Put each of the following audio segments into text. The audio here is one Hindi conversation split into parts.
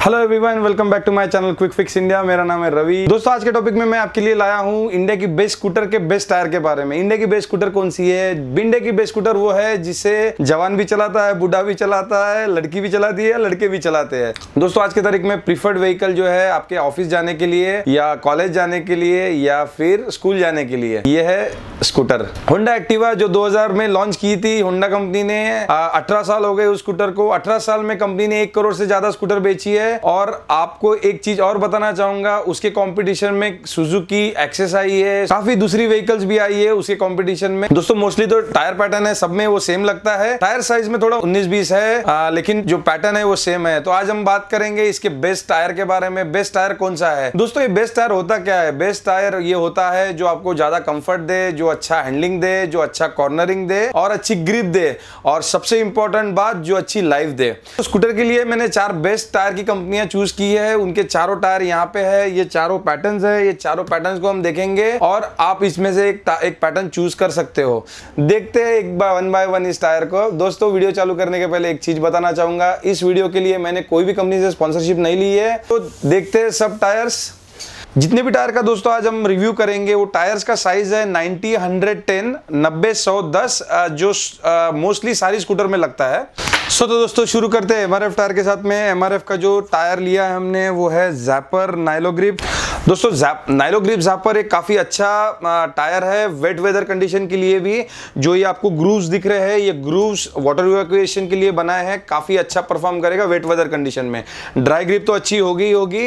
Hello everyone, welcome back to my channel quick fix India. मेरा नाम है रवि। दोस्तों, आज के टॉपिक में मैं आपके लिए लाया हूं इंडिया की बेस्ट स्कूटर के बेस्ट टायर के बारे में। इंडिया की बेस्ट स्कूटर कौन सी है? इंडिया की बेस्ट स्कूटर वो है जिसे जवान भी चलाता है, बूढ़ा भी चलाता है, लड़की भी चलाती है, लड़के भी चलाते हैं। दोस्तों, आज की तारीख में प्रीफर्ड व्हीकल जो है आपके ऑफिस जाने के लिए या कॉलेज जाने के लिए या फिर स्कूल जाने के लिए, ये है स्कूटर होंडा एक्टिवा, जो 2000 में लॉन्च की थी होंडा कंपनी ने। 18 साल हो गए उस स्कूटर को। 18 साल में कंपनी ने 1 करोड़ से ज्यादा स्कूटर बेची है। और आपको एक चीज और बताना चाहूंगा, उसके कंपटीशन में सुजुकी एक्सेस आई है, काफी दूसरी व्हीकल्स भी आई है उसके कंपटीशन में। दोस्तों, मोस्टली तो टायर पैटर्न है सब में वो सेम लगता है। टायर साइज में थोड़ा 19-20 है, लेकिन जो पैटर्न है वो सेम है। तो आज हम बात करेंगे इसके बेस्ट टायर के बारे में। बेस्ट टायर कौन सा है? दोस्तों, ये बेस्ट टायर होता क्या है? बेस्ट टायर ये होता है जो आपको ज्यादा कंफर्ट दे, जो अच्छा हैंडलिंग दे, जो अच्छा कॉर्नरिंग दे और अच्छी ग्रिप दे, और सबसे इंपॉर्टेंट बात, जो अच्छी लाइफ दे। तो स्कूटर के लिए मैंने 4 बेस्ट टायर की कंपनियां चूज की है। उनके चारों टायर यहाँ पे है, ये चारों पैटर्न्स है। ये चारों पैटर्न्स को हम देखेंगे और आप इसमें से एक पैटर्न चूज कर सकते हो। देखते हैं एक बार 1 बाय 1 इस टायर को। दोस्तों, वीडियो चालू करने के पहले एक चीज बताना चाहूंगा, इस वीडियो के लिए मैंने कोई भी कंपनी से स्पॉन्सरशिप नहीं ली है। तो देखते हैं सब टायर्स। जितने भी टायर का दोस्तों आज हम रिव्यू करेंगे, वो टायर्स का साइज है 90, 110, 90, 110, जो मोस्टली सारी स्कूटर में लगता है। तो दोस्तों शुरू करते हैं MRF टायर के साथ में। MRF का जो टायर लिया है हमने वो है ज़ैपर नाइलो ग्रिप। दोस्तों, नाइलो ग्रिप ज़ैपर एक काफ़ी अच्छा टायर है वेट वेदर कंडीशन के लिए भी। जो ये आपको ग्रूव्स दिख रहे हैं, ये ग्रूव्स वाटर इवैक्यूएशन के लिए बनाए हैं। काफ़ी अच्छा परफॉर्म करेगा वेट वेदर कंडीशन में। ड्राई ग्रिप तो अच्छी होगी होगी।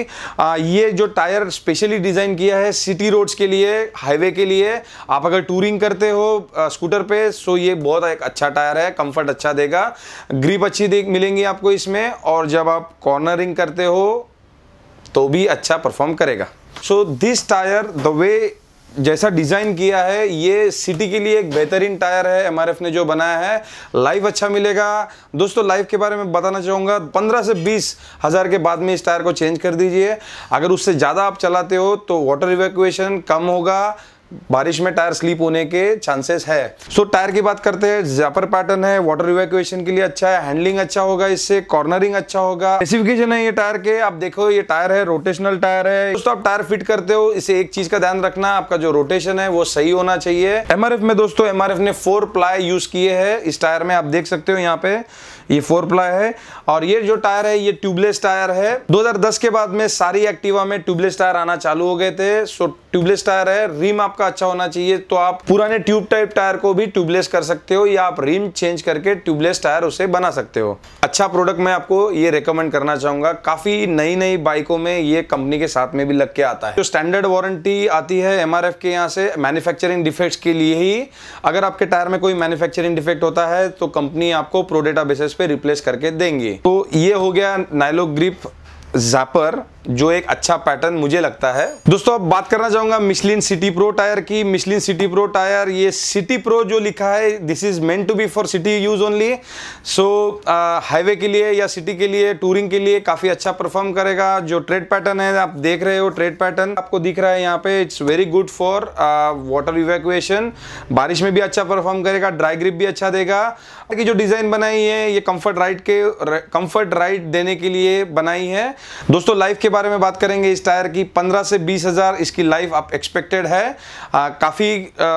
ये जो टायर स्पेशली डिज़ाइन किया है सिटी रोड्स के लिए, हाईवे के लिए। आप अगर टूरिंग करते हो स्कूटर पे, सो ये बहुत एक अच्छा टायर है, कंफर्ट अच्छा देगा, ग्रिप अच्छी मिलेंगी आपको इसमें, और जब आप कॉर्नरिंग करते हो तो भी अच्छा परफॉर्म करेगा। So this tyre the way जैसा डिजाइन किया है, ये सिटी के लिए एक बेहतरीन टायर है MRF ने जो बनाया है। लाइफ अच्छा मिलेगा। दोस्तों, लाइफ के बारे में बताना चाहूँगा, 15 से 20 हज़ार के बाद में इस टायर को चेंज कर दीजिए। अगर उससे ज़्यादा आप चलाते हो तो वाटर इवैक्यूएशन कम होगा, बारिश में टायर स्लीप होने के चांसेस है। सो टायर की बात करते हैं। ज़ैपर पैटर्न है, वाटर इवैक्यूएशन के लिए अच्छा है, हैंडलिंग अच्छा होगा, इससे कॉर्नरिंग अच्छा होगा। स्पेसिफिकेशन है ये टायर के, आप देखो ये टायर है, रोटेशनल टायर है। दोस्तों, आप टायर फिट करते हो, इसे एक चीज का ध्यान रखना, आपका जो रोटेशन है वो सही होना चाहिए। MRF में दोस्तों, MRF ने 4 प्लाई यूज किए हैं इस टायर में। आप देख सकते हो यहाँ पे ये 4 प्लाई है। और ये जो टायर है ये ट्यूबलेस टायर है। 2010 के बाद में सारी एक्टिवा में ट्यूबलेस टायर आना चालू हो गए थे। सो ट्यूबलेस टायर है। रिम आपका अच्छा होना चाहिए, तो आप पुराने ट्यूब टाइप टायर को भी ट्यूबलेस कर सकते हो, या आप रिम चेंज करके ट्यूबलेस टायर उसे बना सकते हो। अच्छा प्रोडक्ट मैं आपको ये रेकमेंड करना चाहूंगा। काफी नई नई बाइकों में ये कंपनी के साथ में भी लग के आता है। जो स्टैंडर्ड वारंटी आती है MRF के यहाँ से मैन्युफैक्चरिंग डिफेक्ट्स के लिए ही। अगर आपके टायर में कोई मैन्युफैक्चरिंग डिफेक्ट होता है तो कंपनी आपको प्रो डेटा बेसिस पे रिप्लेस करके देंगे। तो ये हो गया नाइलो ग्रिप ज़ैपर, जो एक अच्छा पैटर्न मुझे लगता है। दोस्तों, अब बात करना चाहूंगा मिशलिन सिटी प्रो टायर की। मिशलिन सिटी प्रो टायर, ये सिटी प्रो जो लिखा है, this is meant to be for city use only. So highway के लिए या सिटी के लिए, टूरिंग के लिए काफी अच्छा परफॉर्म करेगा। जो ट्रेड पैटर्न है आप देख रहे हो, ट्रेड पैटर्न आपको दिख रहा है यहाँ पे, it's very good for water evacuation. बारिश में भी अच्छा परफॉर्म करेगा, ड्राई ग्रिप भी अच्छा देगा। की जो डिजाइन बनाई है ये कंफर्ट राइड देने के लिए बनाई है। दोस्तों, लाइफ के बारे में बात करेंगे इस टायर की। 15 से 20 हज़ार इसकी लाइफ आप एक्सपेक्टेड है। काफ़ी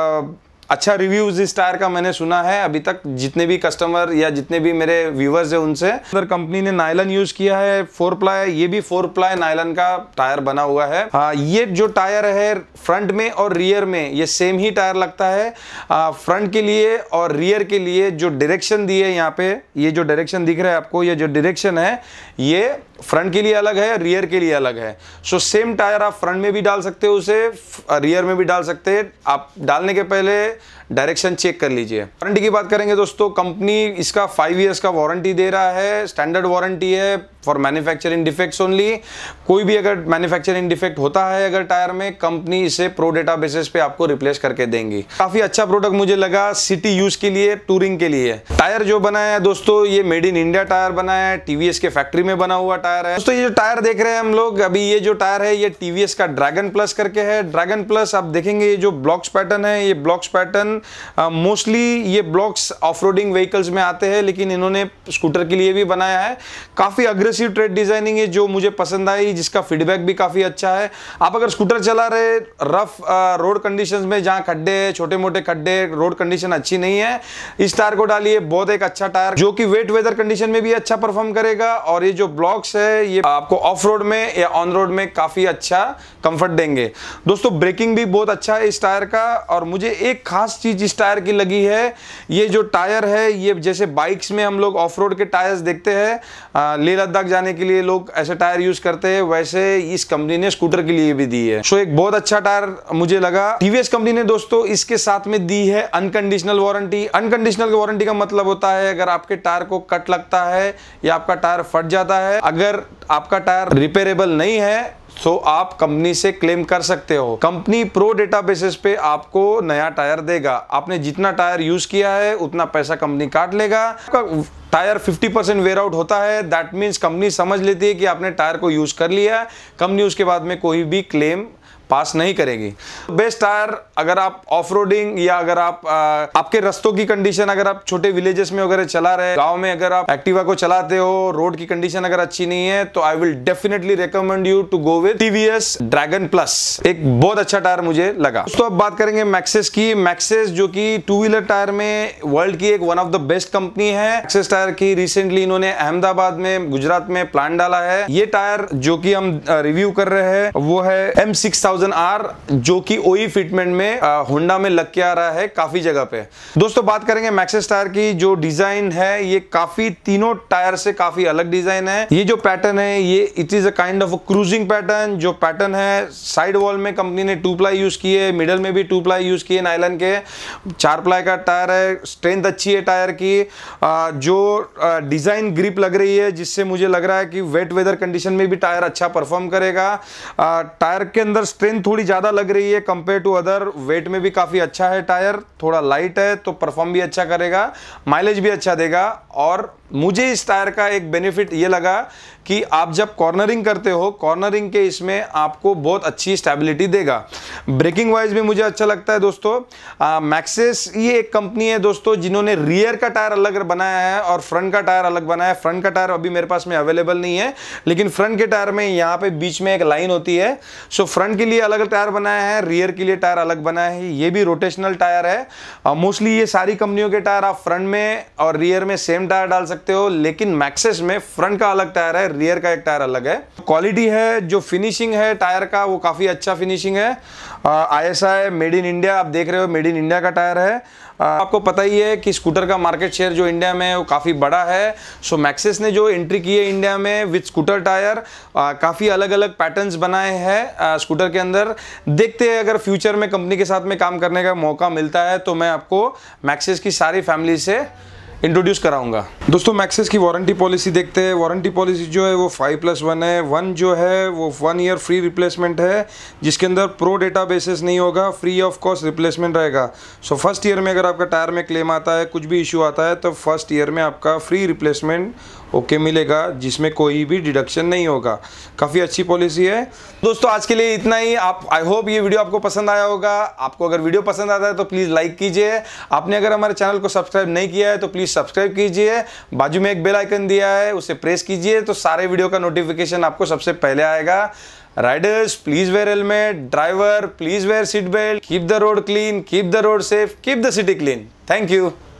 अच्छा रिव्यूज इस टायर का मैंने सुना है अभी तक, जितने भी कस्टमर या जितने भी मेरे व्यूवर्स हैं उनसे। अगर कंपनी ने नायलन यूज किया है 4 प्लाई, ये भी 4 प्लाई नायलन का टायर बना हुआ है। ये जो टायर है फ्रंट में और रियर में ये सेम ही टायर लगता है। फ्रंट के लिए और रियर के लिए जो डायरेक्शन दी है यहाँ पे, ये जो डायरेक्शन दिख रहा है आपको, ये जो डायरेक्शन है ये फ्रंट के लिए अलग है, रियर के लिए अलग है। सो सेम टायर आप फ्रंट में भी डाल सकते हो, उसे रियर में भी डाल सकते हैं। आप डालने के पहले डायरेक्शन चेक कर लीजिए। वारंटी की बात करेंगे दोस्तों, कंपनी इसका 5 इयर्स का वारंटी दे रहा है। स्टैंडर्ड वारंटी है फॉर मैन्युफैक्चरिंग डिफेक्ट्स ओनली। कोई भी अगर मैन्युफैक्चरिंग डिफेक्ट होता है अगर टायर में, कंपनी इसे प्रो डेटा बेसिस पे आपको रिप्लेस करके देंगी। काफी अच्छा प्रोडक्ट मुझे लगा सिटी यूज के लिए, टूरिंग के लिए। टायर जो बनाया है दोस्तों, ये मेड इन इंडिया टायर बनाया है, TVS के फैक्ट्री में बना हुआ टायर है। दोस्तों, ये जो टायर देख रहे हैं हम लोग अभी, ये जो टायर है ये TVS का ड्रैगन प्लस करके है। ड्रैगन प्लस आप देखेंगे ये जो ब्लॉक्स पैटर्न है, ये ब्लॉक्स पैटर्न मोस्टली ये ब्लॉक्स ऑफ रोडिंग व्हीकल्स में आते हैं, लेकिन इन्होंने स्कूटर के लिए भी बनाया है। काफी अग्रेसिव एग्रेसिव ट्रेड डिजाइनिंग है जो मुझे पसंद आई, जिसका फीडबैक भी काफी अच्छा है। आप अगर स्कूटर चला रहे रफ रोड कंडीशंस में, जहां खड्डे, छोटे मोटे खड्डे, रोड कंडीशन अच्छी नहीं है, इस टायर को डालिए। बहुत एक अच्छा टायर जो कि वेट वेदर कंडीशन में भी अच्छा परफॉर्म करेगा, और ये जो ब्लॉक्स है ये आपको ऑफ रोड में या ऑन रोड में काफी अच्छा कंफर्ट देंगे। दोस्तों ब्रेकिंग भी बहुत अच्छा है इस टायर का, और मुझे एक खास चीज इस टायर की लगी है, ये जो टायर है ये जैसे बाइक्स में हम लोग ऑफ रोड के टायर्स देखते हैं, लेह लद्दाख जाने के लिए लोग ऐसे टायर यूज करते हैं, वैसे इस कंपनी ने स्कूटर के लिए भी दी है। सो एक बहुत अच्छा टायर मुझे लगा। टीवीएस कंपनी ने दोस्तों इसके साथ में दी है अनकंडीशनल वारंटी। अनकंडीशनल वारंटी का मतलब होता है अगर आपके टायर को कट लगता है या आपका टायर फट जाता है, अगर आपका टायर रिपेयरेबल नहीं है तो आप कंपनी से क्लेम कर सकते हो। कंपनी प्रो डेटा बेसिस पे आपको नया टायर देगा। आपने जितना टायर यूज किया है उतना पैसा कंपनी काट लेगा। टायर 50% वेयर आउट होता है, दैट मीन्स कंपनी समझ लेती है कि आपने टायर को यूज कर लिया, कंपनी उसके बाद में कोई भी क्लेम पास नहीं करेगी। बेस्ट टायर अगर आप ऑफ रोडिंग या अगर आप आपके रास्तों की कंडीशन, अगर आप छोटे विलेजेस में वगैरह चला रहे, गांव में अगर आप एक्टिवा को चलाते हो, रोड की कंडीशन अगर अच्छी नहीं है, तो I will definitely recommend you to go with TVS Dragon plus. एक बहुत अच्छा टायर मुझे लगा। दोस्तों अब बात करेंगे मैक्सिस की। मैक्सिस जो कि टू व्हीलर टायर में वर्ल्ड की एक one of the best company है। मैक्सिस टायर की रिसेंटली इन्होंने अहमदाबाद में, गुजरात में प्लांट डाला है। ये टायर जो कि हम रिव्यू कर रहे हैं वो है M6000R, जो कि ओई फिटमेंट में होंडा में लग के आ रहा है काफी जगह पे। दोस्तों बात करेंगे मैक्सिस टायर की। जो डिजाइन है ये काफी तीनों टायर से काफी अलग डिजाइन है। ये जो पैटर्न है ये it is a kind of cruising pattern. जो पैटर्न है साइड वॉल में कंपनी ने 2 प्लाई यूज किए, मिडल में भी 2 प्लाई यूज किए नायलन के। 4 प्लाई का टायर है, स्ट्रेंथ अच्छी है टायर की। जो डिजाइन ग्रिप लग रही है जिससे मुझे लग रहा है कि वेट वेदर कंडीशन में भी टायर अच्छा परफॉर्म करेगा। टायर के अंदर स्ट्रेंथ थोड़ी ज्यादा लग रही है कंपेयर टू अदर। वेट में भी काफी अच्छा है टायर, थोड़ा लाइट है तो परफॉर्म भी अच्छा करेगा, माइलेज भी अच्छा देगा। और मुझे इस टायर का एक बेनिफिट ये लगा कि आप जब कॉर्नरिंग करते हो, कॉर्नरिंग के इसमें आपको बहुत अच्छी स्टेबिलिटी देगा। ब्रेकिंग वाइज भी मुझे अच्छा लगता है दोस्तों। मैक्सिस ये एक कंपनी है दोस्तों जिन्होंने रियर का टायर अलग बनाया है और फ्रंट का टायर अलग बनाया है। फ्रंट का टायर अभी मेरे पास में अवेलेबल नहीं है, लेकिन फ्रंट के टायर में यहाँ पे बीच में एक लाइन होती है। सो फ्रंट के लिए अलग टायर बनाया है, रियर के लिए टायर अलग बनाया है। ये भी रोटेशनल टायर है। मोस्टली ये सारी कंपनियों के टायर आप फ्रंट में और रियर में सेम टायर डाल सकते हो, लेकिन मैक्सिस में फ्रंट का अलग टायर है, रियर का एक टायर अलग है। क्वालिटी है, जो फिनिशिंग है टायर का वो काफी अच्छा फिनिशिंग है। ISI मेड इन इंडिया, आप देख रहे हो मेड इन इंडिया का टायर है। आपको पता ही है कि स्कूटर का मार्केट शेयर जो इंडिया में है वो काफ़ी बड़ा है। सो मैक्सिस ने जो एंट्री की है इंडिया में विद स्कूटर टायर, काफ़ी अलग अलग पैटर्न्स बनाए हैं स्कूटर के अंदर। देखते हैं अगर फ्यूचर में कंपनी के साथ में काम करने का मौका मिलता है तो मैं आपको मैक्सिस की सारी फैमिली से इंट्रोड्यूस कराऊंगा। दोस्तों मैक्सिस की वारंटी पॉलिसी देखते हैं। वारंटी पॉलिसी जो है वो 5+1 है। 1 जो है वो 1 ईयर फ्री रिप्लेसमेंट है, जिसके अंदर प्रो डेटा बेसिस नहीं होगा, फ्री ऑफ कॉस्ट रिप्लेसमेंट रहेगा। सो फर्स्ट ईयर में अगर आपका टायर में क्लेम आता है, कुछ भी इशू आता है, तो फर्स्ट ईयर में आपका फ्री रिप्लेसमेंट ओके मिलेगा, जिसमें कोई भी डिडक्शन नहीं होगा। काफ़ी अच्छी पॉलिसी है। दोस्तों आज के लिए इतना ही। आप आई होप ये वीडियो आपको पसंद आया होगा। आपको अगर वीडियो पसंद आता है तो प्लीज़ लाइक कीजिए। आपने अगर हमारे चैनल को सब्सक्राइब नहीं किया है तो प्लीज़ सब्सक्राइब कीजिए। बाजू में एक बेल आइकन दिया है, उसे प्रेस कीजिए तो सारे वीडियो का नोटिफिकेशन आपको सबसे पहले आएगा। Riders please wear helmet, driver please wear seat belt, keep the road clean, keep the road safe, keep the city clean. Thank you.